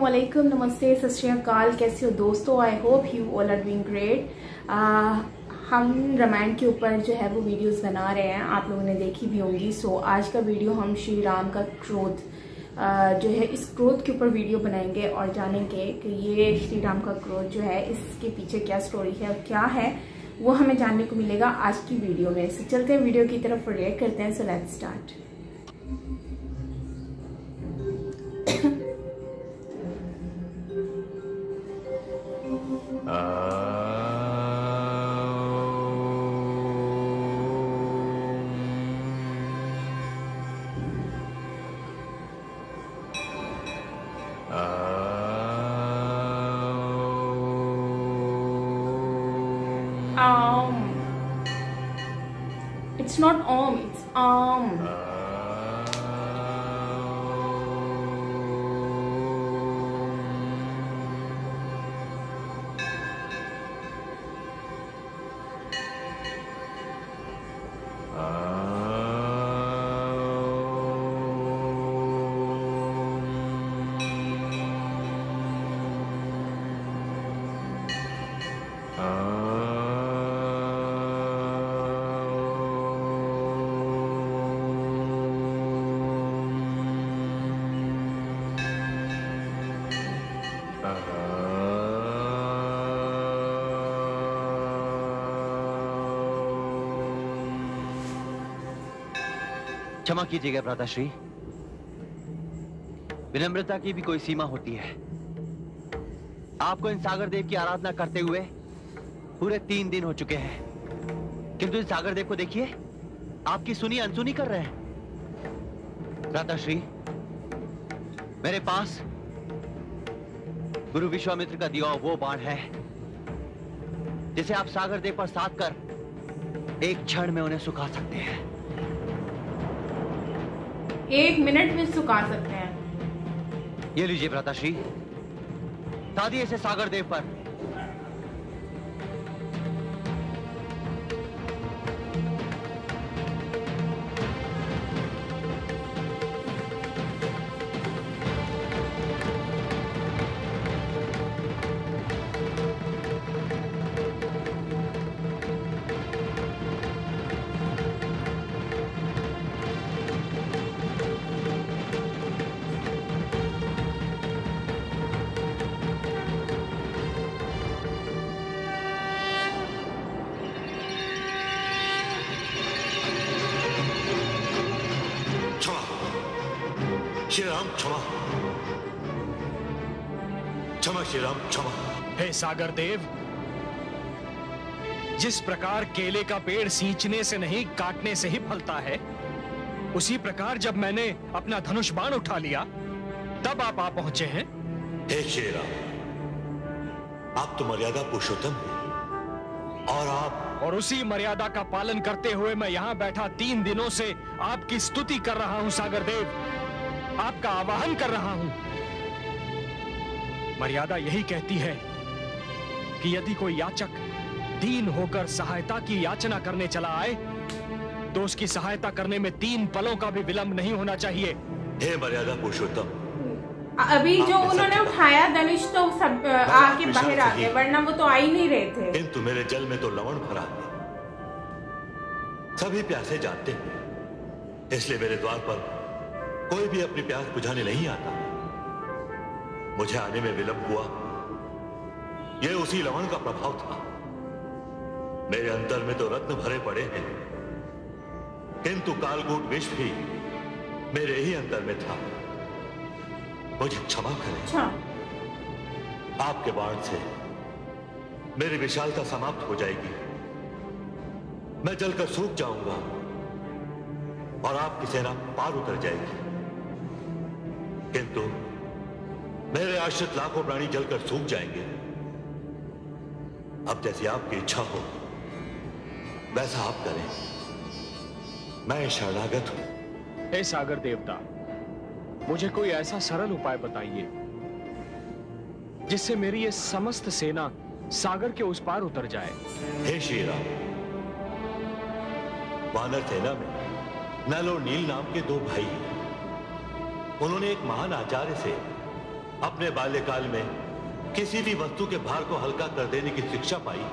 अस्सलामुअलैकुम, नमस्ते, सत श्री अकाल। कैसे हो दोस्तों? I hope you all are doing great. हम रामायण के ऊपर जो है वो वीडियोस बना रहे हैं, आप लोगों ने देखी भी होंगी। सो आज का वीडियो हम श्री राम का क्रोध जो है इस क्रोध के ऊपर वीडियो बनाएंगे और जानेंगे कि ये श्री राम का क्रोध जो है इसके पीछे क्या स्टोरी है और क्या है वो हमें जानने को मिलेगा आज की वीडियो में। सो चलते हैं वीडियो की तरफ और रिएक्ट करते हैं। So let's start. It's not it's क्षमा कीजिएगा भ्राताश्री, विनम्रता की भी कोई सीमा होती है। आपको इन सागर देव की आराधना करते हुए पूरे 3 दिन हो चुके हैं, किंतु इन सागर देव को देखिए, आपकी सुनी अनसुनी कर रहे हैं। भ्राताश्री, मेरे पास गुरु विश्वामित्र का दिया वो बाण है जिसे आप सागर देव पर साध कर एक क्षण में उन्हें सुखा सकते हैं। 1 मिनट में सुखा सकते हैं। ये लीजिए भ्राताश्री, साधिए इसे सागर देव पर। श्री राम क्षमा, क्षमा श्री राम क्षमा। हे सागर देव, जिस प्रकार केले का पेड़ सींचने से नहीं काटने से ही फलता है, उसी प्रकार जब मैंने अपना धनुष बाण उठा लिया तब आप आ पहुंचे हैं। हे श्री राम, आप तो मर्यादा पुरुषोत्तम हैं और उसी मर्यादा का पालन करते हुए मैं यहां बैठा 3 दिनों से आपकी स्तुति कर रहा हूं सागर देव, आपका आवाहन कर रहा हूं। मर्यादा यही कहती है कि यदि कोई याचक दीन होकर सहायता की याचना करने चला आए तो उसकी सहायता करने में 3 पलों का भी विलंब नहीं होना चाहिए। हे मर्यादा पुरुषोत्तम, अभी जो उन्होंने उठाया धनुष तो सब आके बाहर आ गए, वरना वो तो आ ही नहीं रहे थे। किंतु मेरे जल में तो लवण भरा है, सभी प्यासे जाते हैं, इसलिए मेरे द्वार पर कोई भी अपनी प्यास बुझाने नहीं आता। मुझे आने में विलंब हुआ, यह उसी लवण का प्रभाव था। मेरे अंतर में तो रत्न भरे पड़े हैं, किंतु कालकूट विष भी मेरे ही अंतर में था। मुझे क्षमा करें। आपके बाण से मेरी विशालता समाप्त हो जाएगी, मैं जलकर सूख जाऊंगा और आपकी सेना पार उतर जाएगी। किंतु मेरे आश्रित लाखों प्राणी जलकर सूख जाएंगे। अब जैसी आपकी इच्छा हो वैसा आप करें, मैं शरणागत हूं। हे सागर देवता, मुझे कोई ऐसा सरल उपाय बताइए जिससे मेरी ये समस्त सेना सागर के उस पार उतर जाए। हे श्री राम, वानर सेना में नल और नील नाम के 2 भाई हैं। उन्होंने एक महान आचार्य से अपने बाल्यकाल में किसी भी वस्तु के भार को हल्का कर देने की शिक्षा पाई,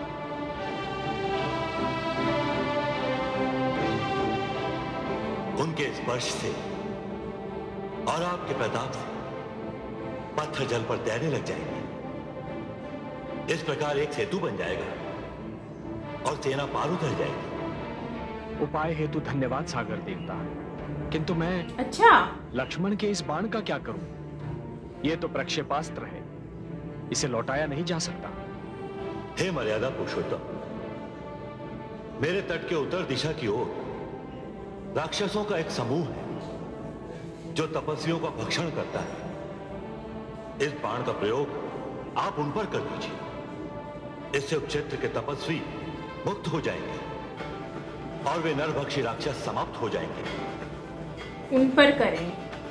उनके स्पर्श से और आपके प्रताप से पत्थर जल पर तैरने लग जाएंगे। इस प्रकार एक सेतु बन जाएगा और सेना पार उतर जाएगी। उपाय हेतु धन्यवाद सागर देवता, किंतु मैं अच्छा लक्ष्मण के इस बाण का क्या करूं? यह तो प्रक्षेपास्त्र है, इसे लौटाया नहीं जा सकता। हे मर्यादा पुरुषोत्तम, मेरे तट के उत्तर दिशा की ओर राक्षसों का एक समूह है जो तपस्वियों का भक्षण करता है। इस बाण का प्रयोग आप उन पर कर दीजिए, इससे उस क्षेत्र के तपस्वी मुक्त हो जाएंगे और वे नरभक्षी राक्षस समाप्त हो जाएंगे। उन पर करें।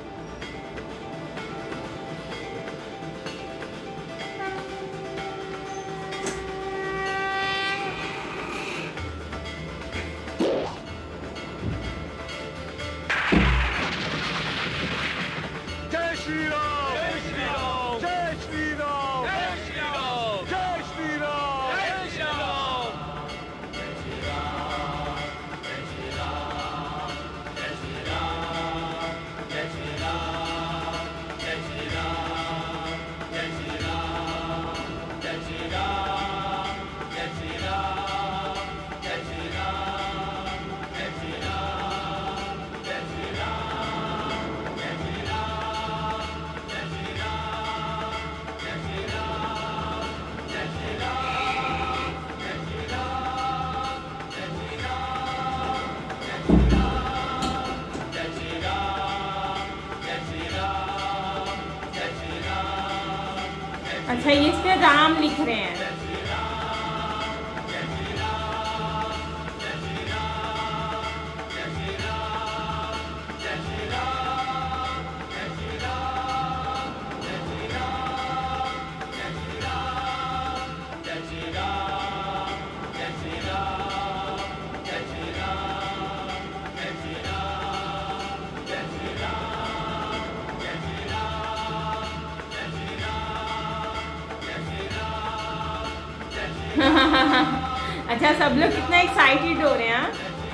अच्छा, ये इस पे राम लिख रहे हैं। अच्छा, सब लोग कितना एक्साइटेड हो रहे हैं।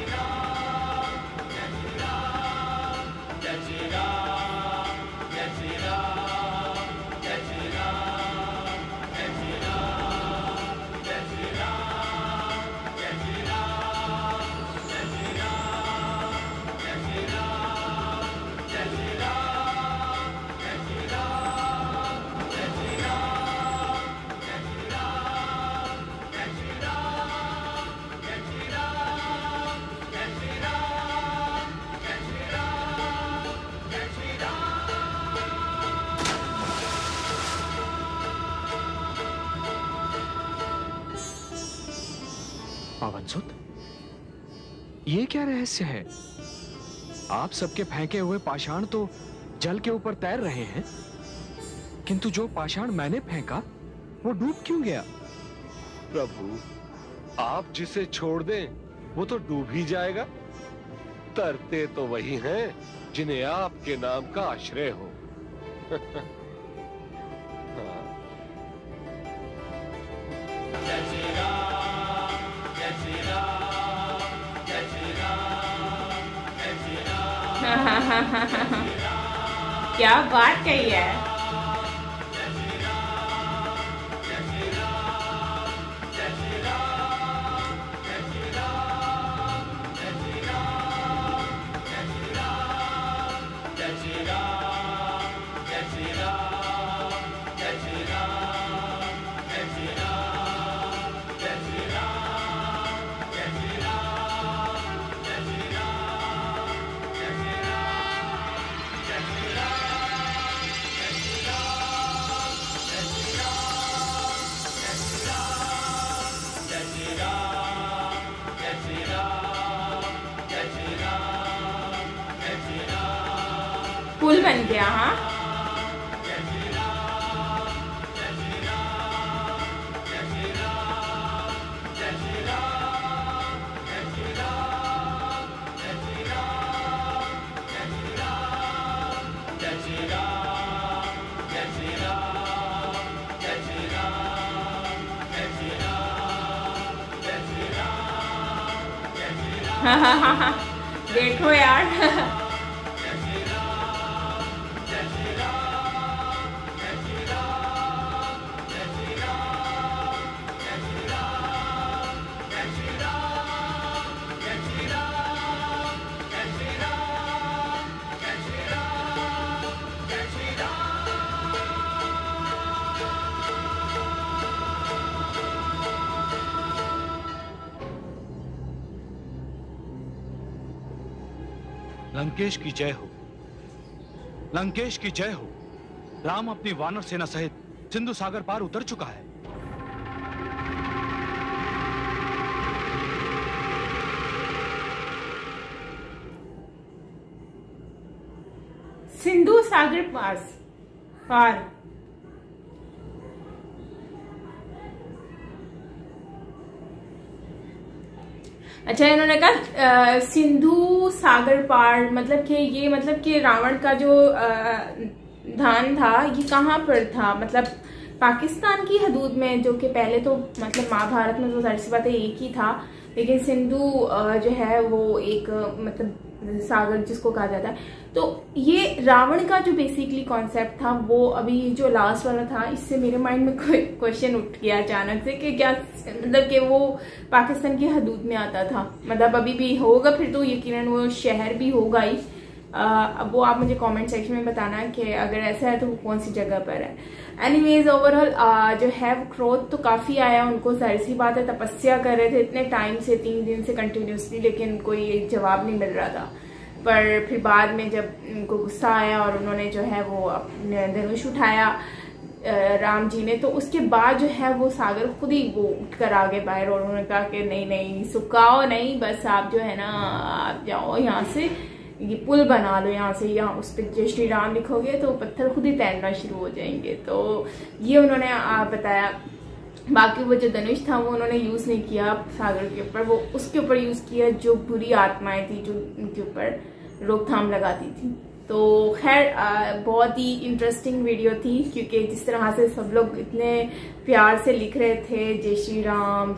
पावनसुत, ये क्या रहस्य है? आप सबके फेंके हुए पाषाण तो जल के ऊपर तैर रहे हैं, किंतु जो पाषाण मैंने फेंका वो डूब क्यों गया? प्रभु, आप जिसे छोड़ दें वो तो डूब ही जाएगा। तरते तो वही हैं जिन्हें आपके नाम का आश्रय हो। क्या बात कही है। पुल बन गया। हाँ, देखो यार। लंकेश की जय हो, लंकेश की जय हो। राम अपनी वानर सेना सहित सिंधु सागर पार उतर चुका है। सिंधु सागर पार। अच्छा, इन्होंने कहा सिंधु सागर पार, मतलब कि ये मतलब कि रावण का जो धान था ये कहाँ पर था, मतलब पाकिस्तान की हदूद में, जो कि पहले तो मतलब महाभारत में तो जाहिर सी बात है एक ही था, लेकिन सिंधु जो है वो एक मतलब सागर जिसको कहा जाता है। तो ये रावण का जो बेसिकली कॉन्सेप्ट था वो अभी जो लास्ट वाला था, इससे मेरे माइंड में कोई क्वेश्चन उठ गया अचानक से कि क्या मतलब कि वो पाकिस्तान की हदूद में आता था, मतलब अभी भी होगा, फिर तो यकीनन वो शहर भी होगा ही। अब वो आप मुझे कमेंट सेक्शन में बताना कि अगर ऐसा है तो वो कौन सी जगह पर है। एनीवेज ओवरऑल जो है वो क्रोध तो काफी आया उनको, जाहिर सी बात है तपस्या कर रहे थे इतने टाइम से, 3 दिन से कंटिन्यूसली, लेकिन कोई जवाब नहीं मिल रहा था। पर फिर बाद में जब उनको गुस्सा आया और उन्होंने जो है वो अपने धनुष उठाया राम जी ने, तो उसके बाद जो है वो सागर खुद ही वो उठ कर आ गए बाहर और उन्होंने कहा कि नहीं नहीं सुखाओ नहीं, बस आप जो है ना आप जाओ यहाँ से, ये पुल बना लो यहाँ से, यहाँ उस पर जय श्री राम लिखोगे तो पत्थर खुद ही तैरना शुरू हो जाएंगे। तो ये उन्होंने बताया। बाकी वो जो धनुष था वो उन्होंने यूज नहीं किया सागर के ऊपर, वो उसके ऊपर यूज किया जो बुरी आत्माएं थी जो उनके ऊपर रोकथाम लगाती थी। तो खैर बहुत ही इंटरेस्टिंग वीडियो थी, क्योंकि जिस तरह से सब लोग इतने प्यार से लिख रहे थे जय श्री राम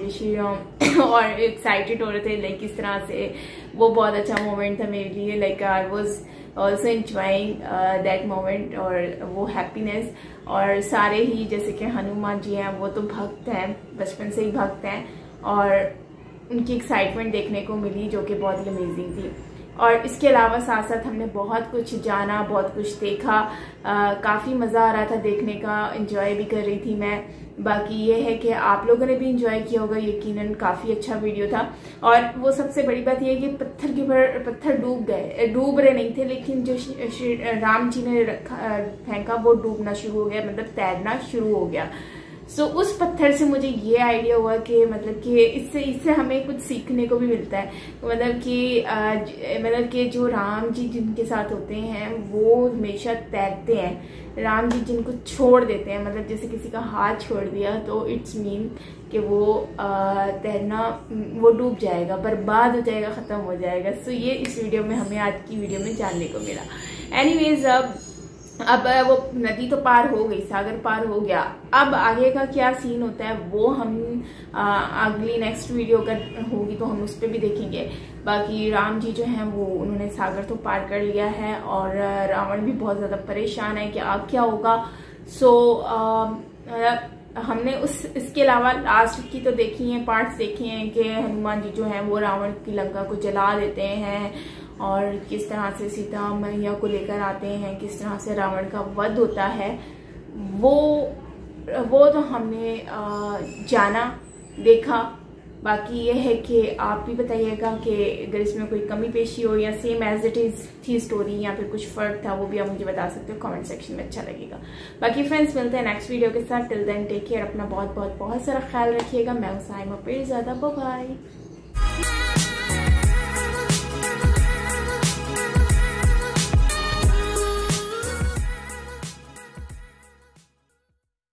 और एक्साइटेड हो रहे थे, लाइक इस तरह से वो बहुत अच्छा मोमेंट था मेरे लिए। Like I was also enjoying that moment और वो हैप्पीनेस। और सारे ही जैसे कि हनुमान जी हैं वो तो भक्त हैं, बचपन से ही भक्त हैं, और उनकी एक्साइटमेंट देखने को मिली जो कि बहुत ही अमेजिंग थी। और इसके अलावा साथ साथ हमने बहुत कुछ जाना, बहुत कुछ देखा, काफ़ी मज़ा आ रहा था देखने का, एंजॉय भी कर रही थी मैं। बाकी ये है कि आप लोगों ने भी एंजॉय किया होगा, यकीनन काफ़ी अच्छा वीडियो था। और वो सबसे बड़ी बात ये है कि पत्थर के ऊपर पत्थर डूब रहे नहीं थे, लेकिन जो श्री राम जी ने फेंका वो डूबना शुरू हो गया, मतलब तैरना शुरू हो गया। सो उस पत्थर से मुझे ये आइडिया हुआ कि मतलब कि इससे हमें कुछ सीखने को भी मिलता है, मतलब कि जो राम जी जिनके साथ होते हैं वो हमेशा तैरते हैं, राम जी जिनको छोड़ देते हैं, मतलब जैसे किसी का हाथ छोड़ दिया तो इट्स मीन कि वो तैरना वो डूब जाएगा, बर्बाद हो जाएगा, ख़त्म हो जाएगा। सो ये इस वीडियो में हमें आज की वीडियो में जानने को मिला। एनीवेज अब वो नदी तो पार हो गई, सागर पार हो गया, अब आगे का क्या सीन होता है वो हम अगली नेक्स्ट वीडियो अगर होगी तो हम उस पर भी देखेंगे। बाकी राम जी जो हैं वो उन्होंने सागर तो पार कर लिया है और रावण भी बहुत ज़्यादा परेशान है कि अब क्या होगा। सो हमने इसके अलावा लास्ट की तो देखी हैं, पार्ट्स देखे हैं कि हनुमान जी जो हैं वो रावण की लंका को जला देते हैं और किस तरह से सीता मैया को लेकर आते हैं, किस तरह से रावण का वध होता है, वो तो हमने जाना देखा। बाकी ये है कि आप भी बताइएगा कि अगर इसमें कोई कमी पेशी हो या same as it is the story या फिर कुछ फर्क था, वो भी आप मुझे बता सकते हो कमेंट सेक्शन में, अच्छा लगेगा। बाकी फ्रेंड्स मिलते हैं नेक्स्ट वीडियो के साथ। टिल देन टेक केयर, अपना बहुत बहुत बहुत सारा ख्याल रखिएगा। मैं हूं साइमा पीरज़ादा, बाय बाय।